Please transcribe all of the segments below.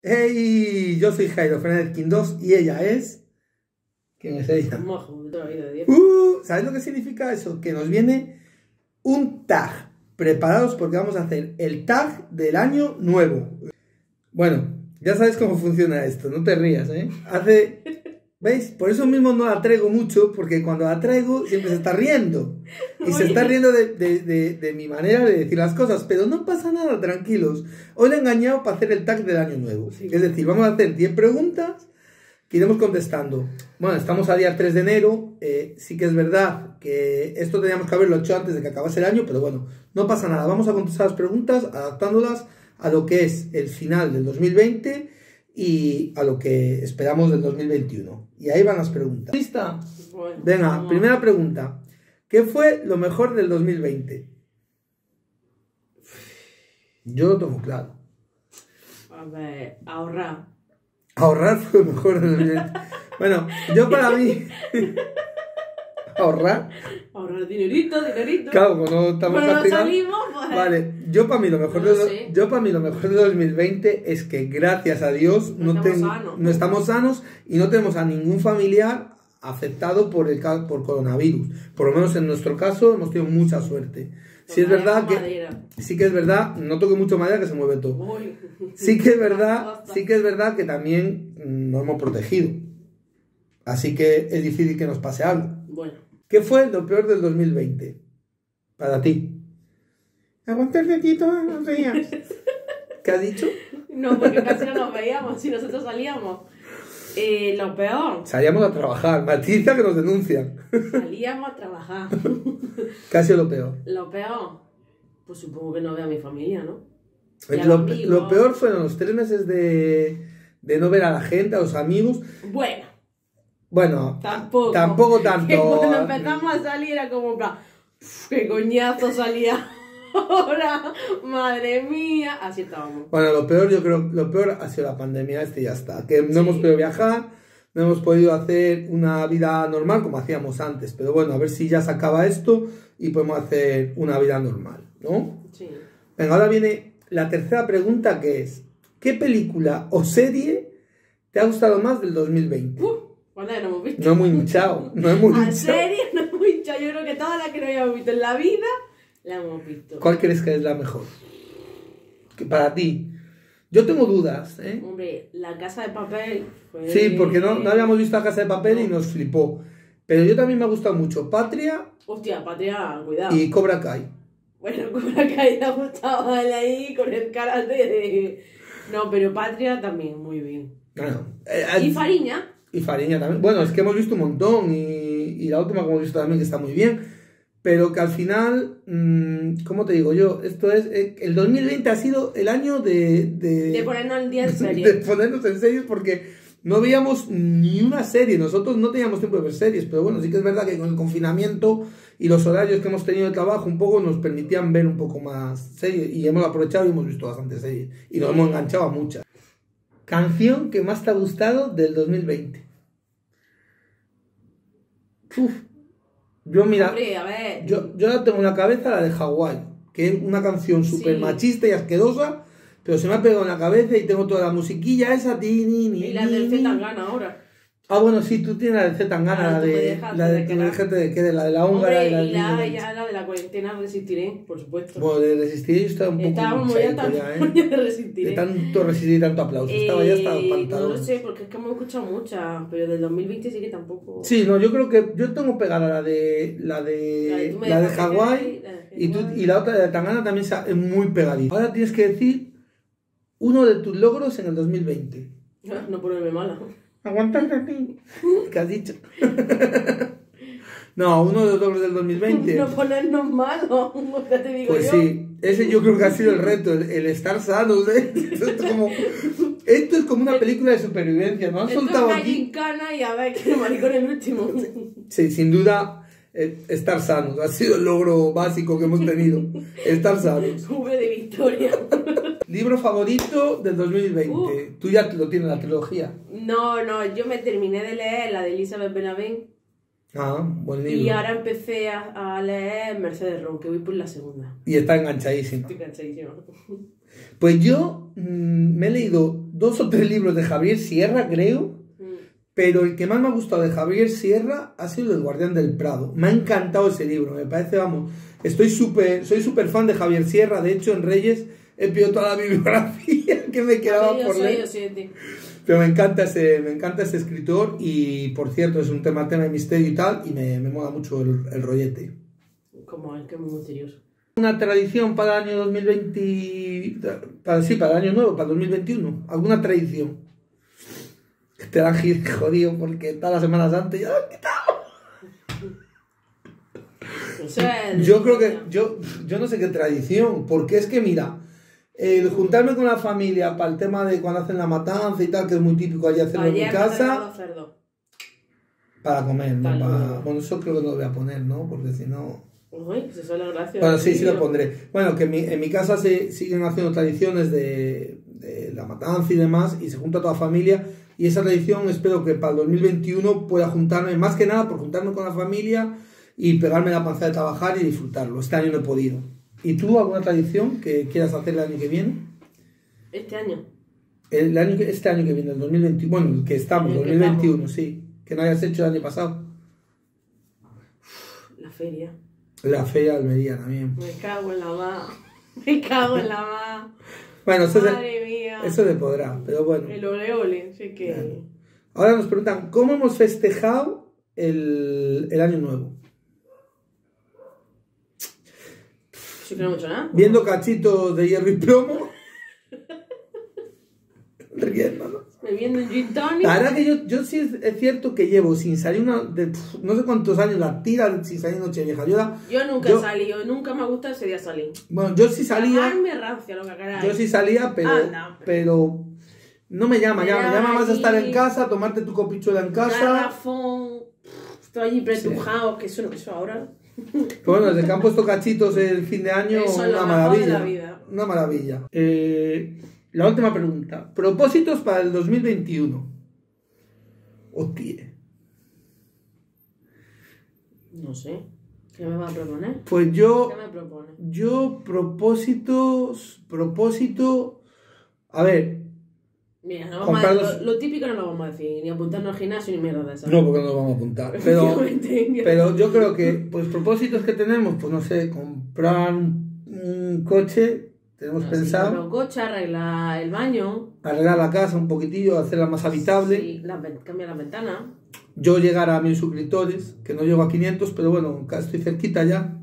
Hey, yo soy Jairo Fernández Quindós y ella es... ¿Quién es ella? Mojo, de toda la vida, de 10. ¿Sabes lo que significa eso? Que nos viene un tag. Preparados porque vamos a hacer el tag del año nuevo. Bueno, ya sabes cómo funciona esto, no te rías, ¿eh? ¿Veis? Por eso mismo no la traigo mucho, porque cuando la traigo siempre se está riendo. Y se está riendo de mi manera de decir las cosas, pero no pasa nada, tranquilos. Hoy le he engañado para hacer el tag del año nuevo. Sí. Es decir, vamos a hacer 10 preguntas que iremos contestando. Bueno, estamos a día 3 de enero, sí que es verdad que esto teníamos que haberlo hecho antes de que acabase el año, pero bueno, no pasa nada. Vamos a contestar las preguntas adaptándolas a lo que es el final del 2020 y a lo que esperamos del 2021. Y ahí van las preguntas. ¿Lista? Bueno, venga, vamos. Primera pregunta. ¿Qué fue lo mejor del 2020? Yo lo tengo claro. A ver, ahorrar. Ahorrar fue lo mejor del 2020. Bueno, yo para mí... ¿Ahorrar? Ahorrar dinerito. Claro, cuando estamos Pero no castigados. salimos, pues... Vale, yo para mí lo mejor de 2020 es que gracias a Dios no estamos sanos y no tenemos a ningún familiar afectado por coronavirus. Por lo menos en nuestro caso hemos tenido mucha suerte. Sí es verdad no toque mucho madera que se mueve todo. Uy. Sí que es verdad que también nos hemos protegido. Así que es difícil que nos pase algo. Bueno. ¿Qué fue lo peor del 2020? Para ti. Aguanta el ratito unos días. ¿Qué has dicho? No, porque casi no nos veíamos, si nosotros salíamos. Lo peor. Salíamos a trabajar. Matiza que nos denuncian. Salíamos a trabajar. ¿Qué ha sido lo peor? Lo peor, pues supongo que no vea a mi familia, ¿no? Lo peor fueron los 3 meses de no ver a la gente, a los amigos. Bueno, tampoco tanto. Que cuando empezamos a salir era como, qué coñazo salía ahora, madre mía, así estábamos. Bueno, yo creo lo peor ha sido la pandemia, ya está. Que no hemos podido viajar, no hemos podido hacer una vida normal como hacíamos antes. Pero bueno, a ver si ya se acaba esto y podemos hacer una vida normal, ¿no? Sí. Venga, ahora viene la tercera pregunta, que es: ¿qué película o serie te ha gustado más del 2020? ¿Cuál no hemos visto? No hemos hinchado. ¿En serio? No hemos hinchado. Yo creo que todas las que no hayamos visto en la vida, la hemos visto. ¿Cuál crees que es la mejor? Que para ti. Yo tengo dudas, ¿eh? Hombre, La Casa de Papel fue... Sí, porque no habíamos visto La Casa de Papel y nos flipó. Pero yo también me ha gustado mucho Patria. Hostia, Patria, cuidado. Y Cobra Kai. Bueno, Cobra Kai te ha gustado ahí con el karate de... No, pero Patria también, muy bien. Bueno, ¿Y Fariña? Y Fariña también. Bueno, es que hemos visto un montón y la última que hemos visto también que está muy bien. Pero que al final, ¿cómo te digo yo? Esto es... el 2020 ha sido el año de ponernos el día en serio. De ponernos en serio porque no veíamos ni una serie. Nosotros no teníamos tiempo de ver series. Pero bueno, sí que es verdad que con el confinamiento y los horarios que hemos tenido de trabajo un poco nos permitían ver un poco más series. Y hemos aprovechado y hemos visto bastantes series. Y nos hemos enganchado a muchas. ¿Canción que más te ha gustado del 2020? Yo mira, hombre, a ver. yo la tengo en la cabeza, la de Hawái, que es una canción súper machista y asquerosa, pero se me ha pegado en la cabeza y tengo toda la musiquilla esa. Y la del Zetangana ahora. Ah, bueno, sí, tú tienes la de Zetangana, la de la húngara. Hombre, y la de la cuarentena Resistiré, por supuesto. Bueno, de Resistiré yo estaba un poco... Estábamos muy de Resistiré. De tanto resistir y tanto aplauso. Estaba ya hasta espantado. No lo sé, porque es que hemos escuchado muchas, pero del 2020 sí que tampoco... Sí, no, yo creo que yo tengo pegada la de Hawái y la otra de Tangana también es muy pegadiza. Ahora tienes que decir uno de tus logros en el 2020. No ponerme mala. Aguantarte aquí. ¿Qué has dicho? No, uno de los logros del 2020. No ponernos malos, ya te digo pues yo. Sí, ese yo creo que ha sido el reto, el estar sanos, ¿eh? Esto es como una película de supervivencia, ¿no? Han soltado aquí. Y a ver, que maricón el último. Sí, sin duda, estar sanos. Ha sido el logro básico que hemos tenido. Estar sanos. V de victoria. ¿Libro favorito del 2020? Tú ya lo tienes, la trilogía. No, yo me terminé de leer la de Elizabeth Benavent. Ah, buen libro. Y ahora empecé a leer Mercedes Ron, que voy por la segunda. Y está enganchadísima. Estoy cansadísima. Pues yo me he leído 2 o 3 libros de Javier Sierra, creo. Pero el que más me ha gustado de Javier Sierra ha sido El Guardián del Prado. Me ha encantado ese libro, me parece, vamos. Soy súper fan de Javier Sierra. De hecho, en Reyes he pedido toda la bibliografía que me quedaba por leer. Pero me encanta ese escritor y, por cierto, es un tema de misterio y tal, y me mola mucho el rollete. Como el que es muy misterioso. Una tradición para el año 2020, para el año nuevo, para el 2021. ¿Alguna tradición? Te la han jodido porque todas las semanas antes ya lo han quitado. Yo creo que, yo no sé qué tradición, porque es que mira, el juntarme con la familia para el tema de cuando hacen la matanza y tal, que es muy típico allí hacerlo en mi casa. Para comer, ¿no? Bueno, eso creo que no lo voy a poner, ¿no? Porque si no... Uy, pues eso es la gracia. Bueno, sí lo pondré. Bueno, que en mi casa se siguen haciendo tradiciones de la matanza y demás, y se junta toda la familia, y esa tradición espero que para el 2021 pueda juntarme, más que nada por juntarme con la familia y pegarme la panza de trabajar y disfrutarlo. Este año no he podido. ¿Y tú alguna tradición que quieras hacer el año que viene? ¿Este año? Este año que viene, el 2021, bueno, el que estamos, el 2021, sí. Que no hayas hecho el año pasado. La feria. La feria de Almería también. Me cago en la ma. Me cago en la ma. Bueno, Madre mía. Eso se podrá, pero bueno. El ole ole, sé que... Claro. Ahora nos preguntan, ¿cómo hemos festejado el año nuevo? Sí que no mucho nada. Viendo cachitos de hierro y plomo. Riéndonos. Bebiendo un gin tonic. La verdad que yo sí es cierto que llevo sin salir no sé cuántos años la tira sin salir Nochevieja. Yo nunca he salido, nunca me gusta ese día salir. Bueno, yo sí salía. Me rancia lo que caray. Yo sí salía, pero no me llama, me llama más a estar en casa, tomarte tu copichuela en casa. Garrafón, estoy allí pretujado, que eso ahora. Pero bueno, desde que han puesto cachitos el fin de año, eso una maravilla. Una maravilla. La última pregunta. Propósitos para el 2021. Hostia. No sé. ¿Qué me va a proponer? Pues ¿Qué me propone? Yo propósito. A ver. Mira, lo típico no lo vamos a decir, ni apuntarnos al gimnasio ni mierda de esa. No, porque no lo vamos a apuntar. Pero yo creo que, pues, propósitos que tenemos, pues no sé, comprar un coche. Tenemos pensado. Comprar un coche, arreglar el baño. Arreglar la casa un poquitillo, hacerla más habitable. Sí, cambiar la ventana. Yo llegar a 1000 suscriptores, que no llego a 500, pero bueno, estoy cerquita ya.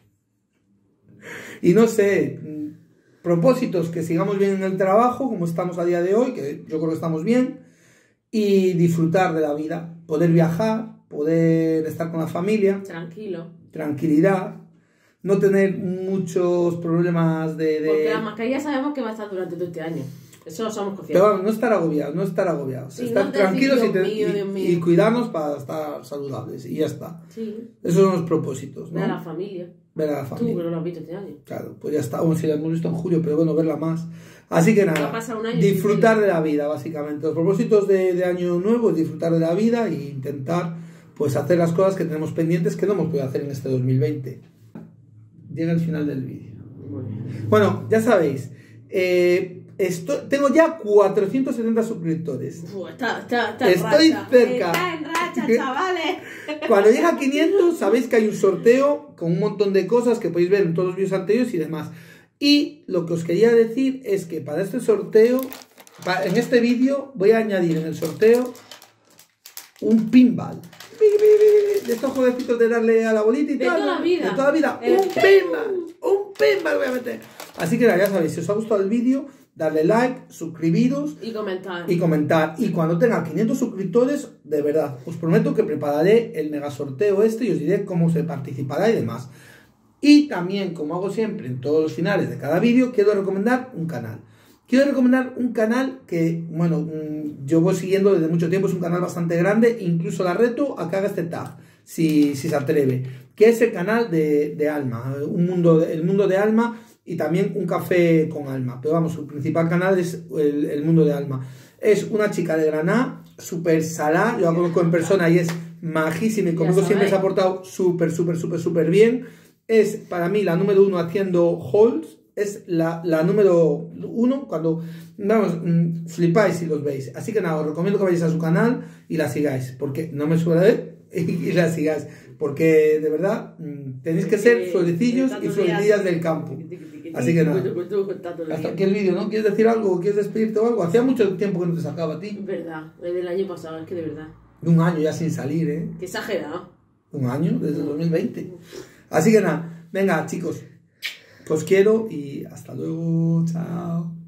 Y no sé, propósitos, que sigamos bien en el trabajo, como estamos a día de hoy, que yo creo que estamos bien, y disfrutar de la vida, poder viajar, poder estar con la familia. Tranquilo. Tranquilidad, no tener muchos problemas Porque la mascarilla sabemos que va a estar durante todo este año. Eso lo somos conscientes. Pero bueno, no estar agobiados. Sí, estar no tranquilos Dios mío. y cuidarnos para estar saludables. Y ya está. Sí. Esos son los propósitos, ¿no? Ver a la familia. Ver a la familia. Tú, que no lo has visto este año. Claro, pues ya está. Bueno, sí, la hemos visto en julio, pero bueno, verla más. Así que nada, un año disfrutar de la vida, básicamente. Los propósitos de año nuevo es disfrutar de la vida e intentar, pues, hacer las cosas que tenemos pendientes que no hemos podido hacer en este 2020. Llega el final del vídeo. Bueno, ya sabéis. Tengo ya 470 suscriptores. Estoy cerca. Está en racha, chavales. Cuando llega a 500, sabéis que hay un sorteo con un montón de cosas que podéis ver en todos los vídeos anteriores y demás. Y lo que os quería decir es que para este sorteo, en este vídeo, voy a añadir en el sorteo un pinball. De estos jueguecitos de darle a la bolita y tal. De toda la vida. De toda la vida. Un pinball voy a meter. Así que ya sabéis, si os ha gustado el vídeo, darle like, suscribiros y comentar. Y cuando tenga 500 suscriptores, de verdad, os prometo que prepararé el mega sorteo y os diré cómo se participará y demás. Y también, como hago siempre en todos los finales de cada vídeo, quiero recomendar un canal. Quiero recomendar un canal que, bueno, yo voy siguiendo desde mucho tiempo, es un canal bastante grande, incluso la reto a que haga este tag, si se atreve, que es el canal de Alma, el mundo de Alma, y también un café con Alma. Pero vamos, su principal canal es el mundo de Alma. Es una chica de Granada, súper salada, yo la conozco en persona y es majísima y Ya conmigo siempre sabéis. se ha portado súper bien. Es para mí la número 1 haciendo holds. Es la número 1 cuando, vamos, flipáis si los veis. Así que nada, os recomiendo que vayáis a su canal y la sigáis, porque no me suele ver y la sigáis, porque de verdad tenéis que ser florecillos y florecillas del campo. Así que nada, hasta aquí el vídeo, ¿no? ¿Quieres decir algo? ¿Quieres despedirte o algo? Hacía mucho tiempo que no te sacaba a ti. Verdad, desde el año pasado, es que de verdad. Un año ya sin salir, ¿eh? Qué exagerado. Un año, desde 2020. Así que nada, venga chicos, os quiero y hasta luego, chao.